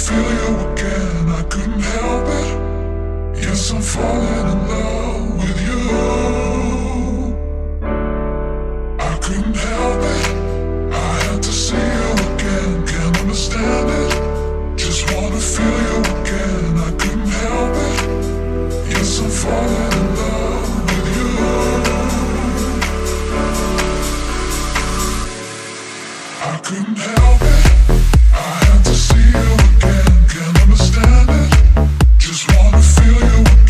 feel you again, I couldn't help it. Yes, I'm falling in love with you. I couldn't help it, I had to see you again. Can't understand it, just wanna feel you again. I couldn't help it, yes, I'm falling in love with you. I couldn't help it, I had to see you again. Can't understand it, just wanna feel you again.